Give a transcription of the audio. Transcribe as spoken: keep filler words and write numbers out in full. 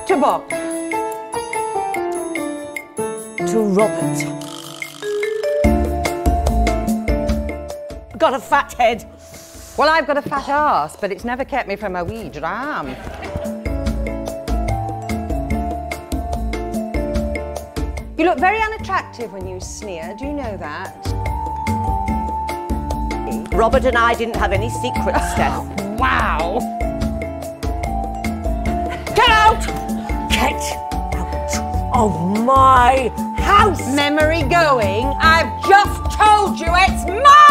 To Bob. To Robert. Got a fat head. Well, I've got a fat arse, but it's never kept me from a wee dram. You look very unattractive when you sneer, do you know that? Robert and I didn't have any secrets, Steph. Wow! Get out! Get out of my house! Memory going? I've just told you it's mine!